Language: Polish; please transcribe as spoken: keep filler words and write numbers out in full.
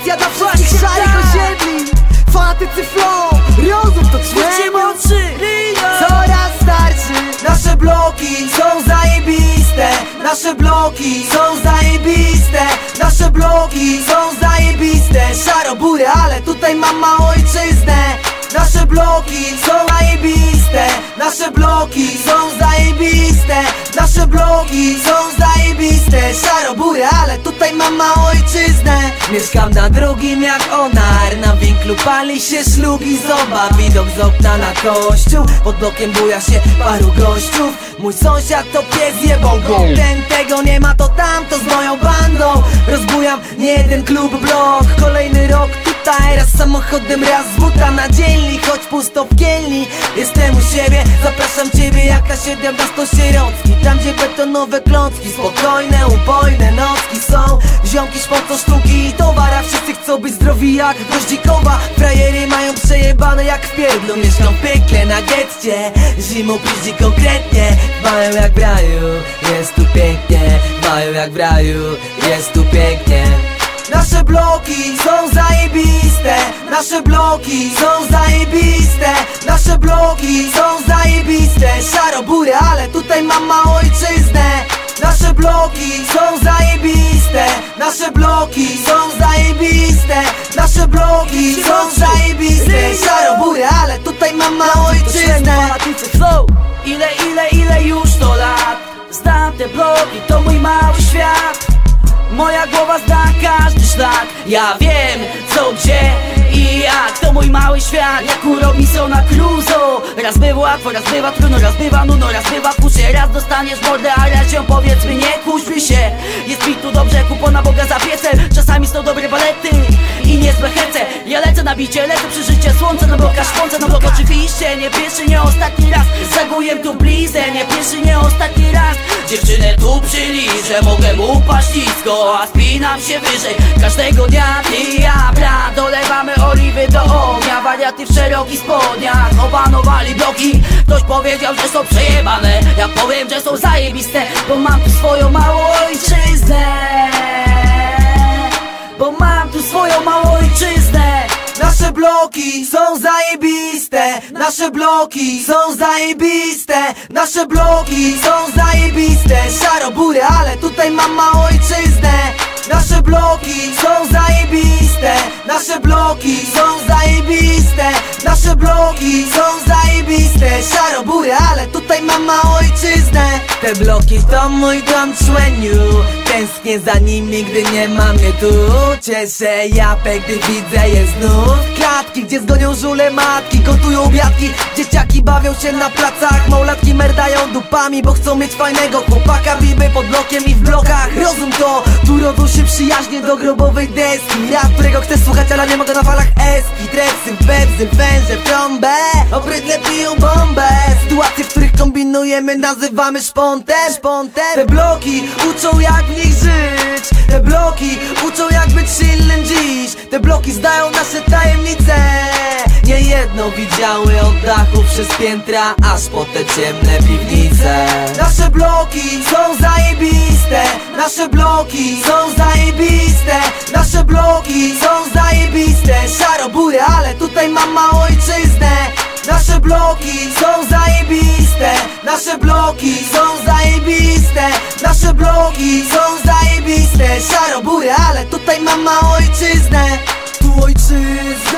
Motywacja dla wszystkich szarych osiedli. Fanatycy flow, rozum to ćwiczymy. Coraz starszy. Nasze bloki są zajebiste. Nasze bloki są zajebiste. Nasze bloki są zajebiste. Szaro-bury, ale tutaj mama ojczyznę. Nasze bloki są zajebiste. Nasze bloki są zajebiste. Nasze bloki są zajebiste. Szaro-bury, ale tutaj mama ojczyznę. Mieszkam na drugim jak onar. Na winklu pali się szlug i zobacz widok z okna na kościół. Pod blokiem buja się paru gościów. Mój sąsiad to pies jebał go. Ten tego nie ma, to tamto z moją bandą. Rozbujam nie jeden klub, blok. Kolejny rok tutaj, raz samochodem, raz z buta na dzielni. Choć pusto w kielni, jestem u siebie. Zapraszam ciebie jak na siedemnastosierocki. Tam gdzie betonowe klącki, spokojne, upojne nocki są. Ziomki szpocą sztuki i towara. Wszyscy chcą być zdrowi jak goździkowa. Frajery mają przejebane jak w pierdlu. Mieszkam w piekle na getcie. Zimą piździ konkretnie. Mają jak w raju, jest tu pięknie. Mają jak w raju, jest tu pięknie. Nasze bloki są zajebiste. Nasze bloki są zajebiste. Nasze bloki są zajebiste. Szaro-bury, ale tutaj mama ojczyznę. Nasze bloki są zajebiste. Nasze bloki są zajebiste. Nasze bloki są zajebiste. Szaro-bury, ale tutaj mama ojczyznę. Ile, ile, ile już to lat. Znam te bloki, to mój mały świat. Moja głowa zna każdy szlak. Ja wiem co, gdzie i jak. To mój mały świat, jak u Robinsona Crusoe. Raz bywa łatwo, raz bywa trudno, raz bywa nudno, raz bywa kusie. Raz dostaniesz mordę, a raz ją powiedzmy nie kuśmy się. Jest mi tu dobrze, kupona Boga za piecem. Czasami są dobre balety i niezłe hece. Ja lecę na bicie, lecę przy życie słońce. Na blokach szponce, na blok oczywiście. Nie pierwszy, nie ostatni raz. Zaguję tu blizę, nie pierwszy, nie ostatni raz. Dziewczynę tu przyliżę, mogę mu paść nisko, a spinam się wyżej. Każdego dnia ty i ja, brat, dolewamy oliwy do ognia. Wariaty w szerokich spodniach opanowali bloki. Ktoś powiedział, że są przejebane. Ja powiem, że są zajebiste, bo mam tu swoją małą ojczyznę. Bo mam tu swoją małą ojczyznę. Nasze bloki są zajebiste. Nasze bloki są zajebiste. Nasze bloki są zajebiste. Szaro-bury, ale tutaj mama ojczyznę. Nasze bloki są zajebiste. Nasze bloki są zajebiste. Nasze bloki są zajebiste. Szaro-bury, ale tutaj mama ojczyznę. Te bloki to mój dom, człeniu. Tęsknię za nimi, gdy nie ma mnie tu. Cieszę japę, gdy widzę je znów. Klatki, gdzie zgonią żule matki, gotują obiadki. Dzieciaki bawią się na placach. Małolatki merdają dupami, bo chcą mieć fajnego chłopaka. Biby pod blokiem i w blokach. Rozum to, tu rodzą się przyjaźnie do grobowej deski. Rap, którego chcę słuchać, ale nie mogę na falach eski. Trepsy, bebzy, węże, w trąbę. Obrydle piją bombę. Sytuacje, w których kombinujemy, nazywamy szpontem. Szpontem. Te bloki uczą jak w nich żyć. Te bloki uczą jak być silnym dziś. Te bloki zdają nasze tajemnice. Niejedno widziały od dachu przez piętra, aż po te ciemne piwnice. Nasze bloki są zajebiste. Nasze bloki są zajebiste. Nasze bloki są zajebiste. Szaro-bury, ale tutaj mama ojczyznę. Nasze bloki są zajebiste. Nasze bloki są zajebiste. Nasze bloki są zajebiste. Szaro-bury, ale tutaj mama ojczyznę. Tu ojczyzna.